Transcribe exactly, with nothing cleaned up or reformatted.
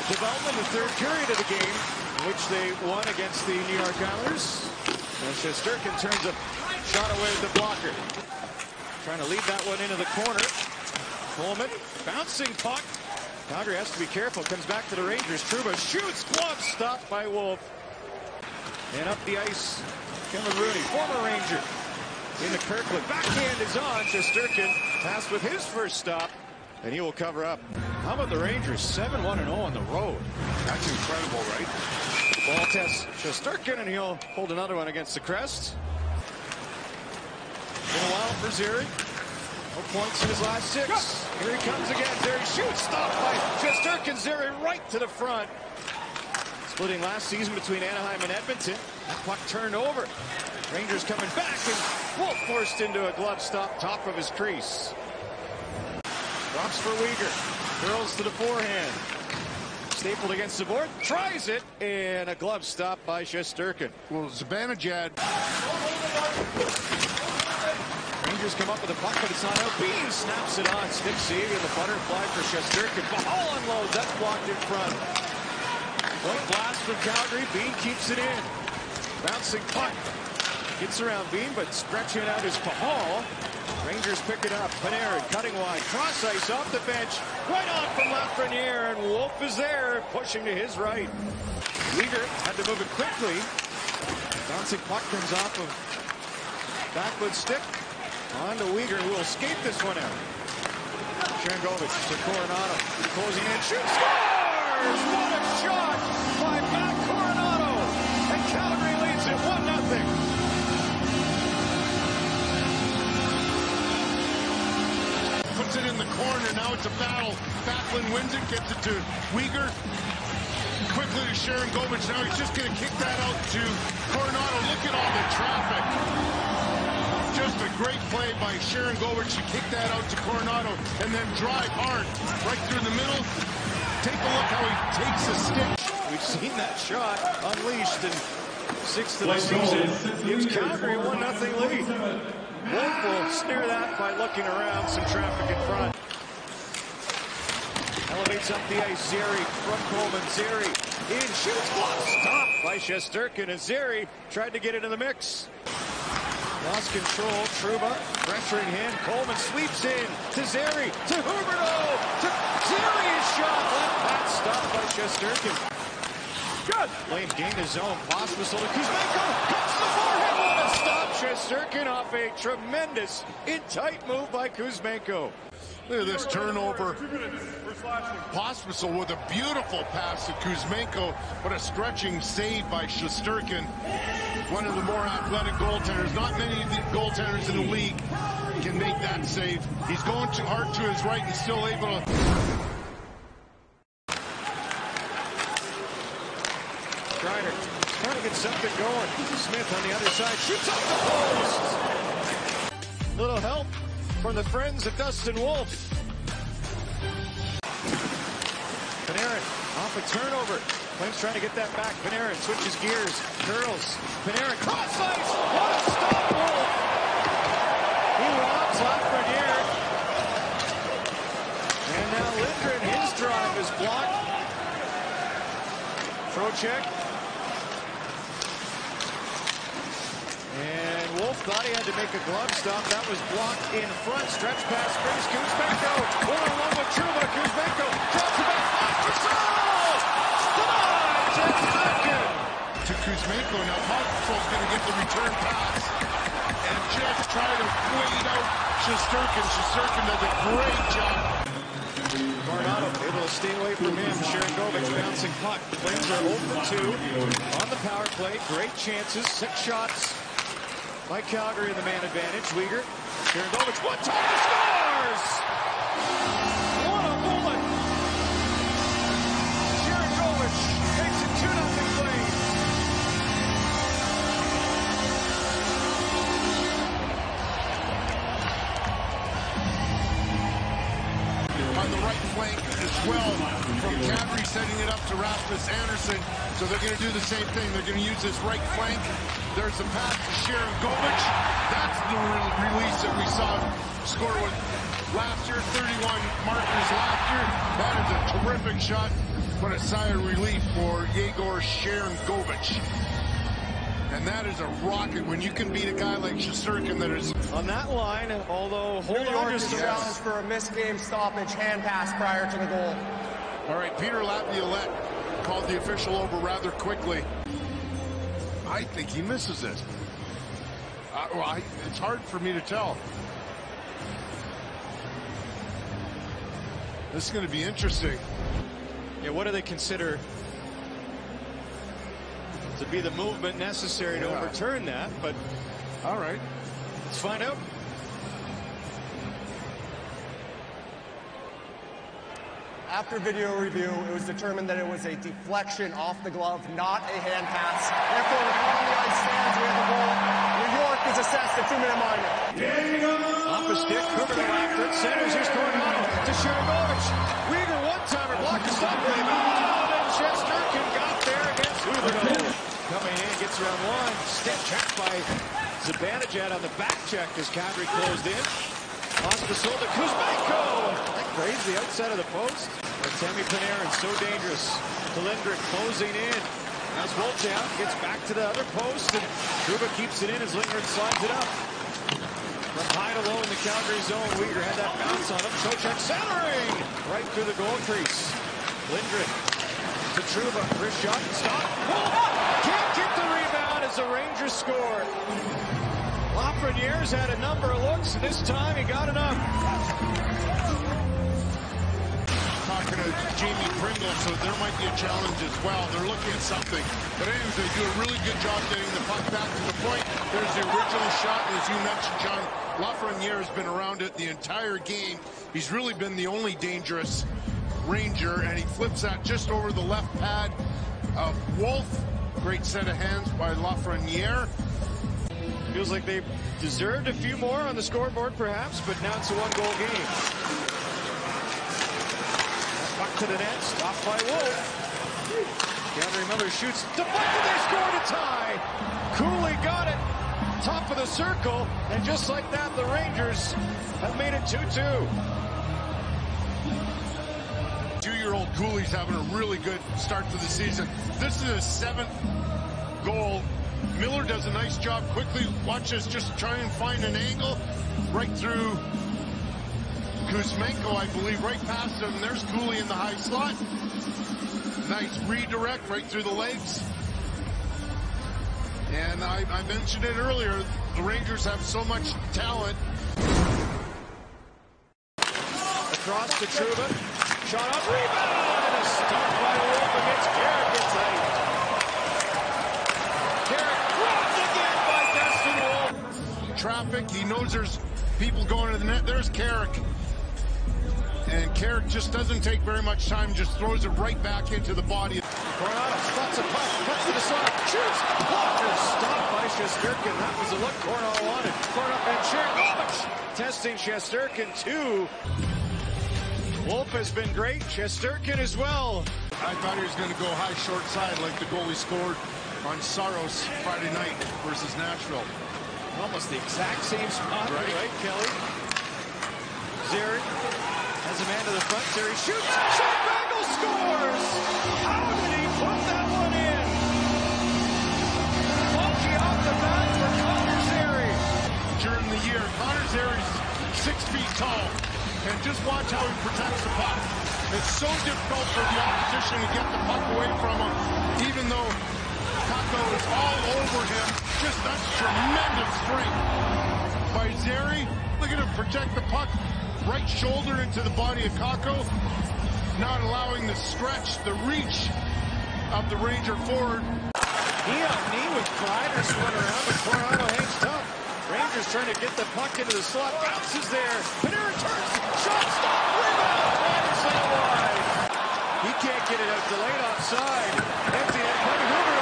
development, the third period of the game, which they won against the New York Islanders. And Shesterkin turns a shot away with the blocker. Trying to lead that one into the corner. Coleman, bouncing puck. Calgary has to be careful. Comes back to the Rangers. Trouba shoots, glove stopped by Wolf. And up the ice, Kevin Rooney, former Ranger. Into Kirkland. Backhand is on. Shesterkin tasked with his first stop. And he will cover up. How about the Rangers? seven one and oh on the road. That's incredible, right? Ball test Shesterkin, and he'll hold another one against the Crest. Been a while for Zary. No points in his last six. Here he comes again. Zary shoots. Stopped by Shesterkin. Zary right to the front. Splitting last season between Anaheim and Edmonton. That puck turned over. Rangers coming back, and Wolf forced into a glove stop, top of his crease. Drops for Weegar. Curls to the forehand. Stapled against the board. Tries it, and a glove stop by Shesterkin. Well, Zibanejad. Rangers come up with a puck, but it's not out. Bean snaps it on. Stick save in the butterfly for Shesterkin. Ball unloads. That's blocked in front. Point blast from Calgary. Bean keeps it in. Bouncing puck. Gets around Bean, but stretching out his Pahal. Rangers pick it up. Panarin cutting wide. Cross ice off the bench. Right on from Lafreniere, and Wolf is there, pushing to his right. Weegar had to move it quickly. Bouncing puck comes off of backwood stick. On to Weegar, who will escape this one out. Sharangovich to Coronado. Closing in. Shoots. Scores! What a shot by Matt Coronado. And Calgary leads it one nothing. Puts it in the corner. Now it's a battle. Backlund wins it, gets it to Weegar. Quickly to Sharangovich. Now he's just going to kick that out to Coronado. Look at all the traffic. Just a great play by Sharangovich to kick that out to Coronado and then drive hard right through the middle. Take a look how he takes the stick. We've seen that shot unleashed in sixth of the season. Gives Calgary a one nothing lead. Wolf will snare that by looking around. Some traffic in front. Elevates up the ice. Zary from Coleman. Zary in. Shoots. Block. Stopped by Shesterkin. And Zary tried to get into the mix. Lost control. Trouba pressuring him. Coleman sweeps in to Zary. To Huberdeau. To Zary. His shot. Left pass stopped by Shesterkin. Good. Flames gain the zone. Pospisil to Kuzmenko. Cuts the forehand. What a stop. Shesterkin off a tremendous in-tight move by Kuzmenko. Look at this turnover. Pospisil with a beautiful pass to Kuzmenko, but a stretching save by Shesterkin. One of the more athletic goaltenders. Not many of the goaltenders in the league can make that save. He's going too hard to his right and still able to... Kreider trying to get something going. Smith on the other side. Shoots off the post. Little help from the friends of Dustin Wolf. Panarin off a turnover. Flames trying to get that back. Panarin switches gears. Curls. Panarin cross ice. What a stop, Wolf. He robs Lafreniere. And now Lindgren, his drive is blocked. Trocheck. And Wolf thought he had to make a glove stop. That was blocked in front. Stretch pass brings Kuzmenko. One-on-one with Trouba. Kuzmenko drops it back. Pospisil! Denied! Shesterkin! To Kuzmenko. Now Pospisil's going to get the return pass. And just try to wade out Shesterkin. Shesterkin does a great job. Coronado able to stay away from him. Sharangovich bouncing puck. Flames are zero for two on the power play. Great chances. Six shots by Calgary in the man advantage. Weegar. Sharangovich one time scores! What a bullet! Sharangovich makes it two nothing Flames. On the right flank as well from Calgary, setting it up to Rasmus Andersson. So they're going to do the same thing. They're going to use this right flank. There's the pass to Sharangovich. That's the re release that we saw score with last year, thirty-one markers last year. That is a terrific shot. but a sigh of relief for Yegor Sharangovich. And that is a rocket when you can beat a guy like Shesterkin that is... On that line, although hold New York on is just a challenged for a missed game stoppage hand pass prior to the goal. All right, Peter Laviolette called the official over rather quickly. I think he misses it. Uh, well, I, it's hard for me to tell. This is going to be interesting. Yeah, what do they consider to be the movement necessary to Yeah. overturn that? But All right. let's find out. After video review, it was determined that it was a deflection off the glove, not a hand pass. Therefore, the call on the ice stands. We have a goal. New York is assessed a two-minute minor. Off a stick, Cooper to left, it centers, here's Coronado to Sharangovich. Uyghur one-timer, block to stop, rebound, and Shesterkin got there against Huberdeau. Coming in, gets around one, step check by Zibanejad on the back check as Kadri closed in. Pospisil to Kuzmenko. That grazed the outside of the post. Artemi Panarin, so dangerous. To Lindgren, closing in. As Wolchow gets back to the other post, and Trouba keeps it in as Lindgren slides it up. From high to low in the Calgary zone, Uyghur had that bounce on him. Trocheck centering right through the goal crease. Lindgren to Trouba, wrist shot, stop. Can't get the rebound as the Rangers score. Lafreniere's had a number of looks, and this time he got enough. Talking to Jamie Pringle, so there might be a challenge as well. They're looking at something. But anyways, they do a really good job getting the puck back to the point. There's the original shot, and as you mentioned, John, Lafreniere has been around it the entire game. He's really been the only dangerous Ranger, and he flips that just over the left pad of Wolf. Great set of hands by Lafreniere. Feels like they deserved a few more on the scoreboard, perhaps, but now it's a one-goal game. That puck to the net, stopped by Wolf. Gavin Miller shoots, deflected, they scored a tie. Cooley got it, top of the circle, and just like that, the Rangers have made it two two. Two-year-old Cooley's having a really good start to the season. This is his seventh goal. Miller does a nice job quickly. Watch this, just try and find an angle right through Kuzmenko, I believe, right past him. There's Cooley in the high slot. Nice redirect right through the legs. And I, I mentioned it earlier, the Rangers have so much talent. Across to Trouba, shot up, rebound, and a stop by Wolf against Carrick. It's tight. Traffic, he knows there's people going to the net. There's Carrick. And Carrick just doesn't take very much time, just throws it right back into the body. Coronado spots a puck, cuts to the slot, shoots, blocker, stopped by Shesterkin. That was the look Coronado wanted. Coronado and Sharangovich testing Shesterkin too. Wolf has been great, Shesterkin as well. I thought he was going to go high short side like the goal he scored on Saros Friday night versus Nashville. Almost the exact same spot, right, right Kelly? Zary has a man to the front. Zary shoots. Shot, Bagel scores! How did he put that one in? Funky off the bat for Connor Zary. During the year, Connor Zary's six feet tall. And just watch how he protects the puck. It's so difficult for the opposition to get the puck away from him, even though Kakko is all over him. Just that's tremendous strength by Zary. Look at him protect the puck. Right shoulder into the body of Kakko. Not allowing the stretch, the reach of the Ranger forward. Knee on knee with Kreider spun around, but Coronado hangs tough. Rangers trying to get the puck into the slot. Bounces there. Panarin turns. Shot stop. Rebound. Anderson wide. He can't get it out. Delayed offside. Empty net. Hoover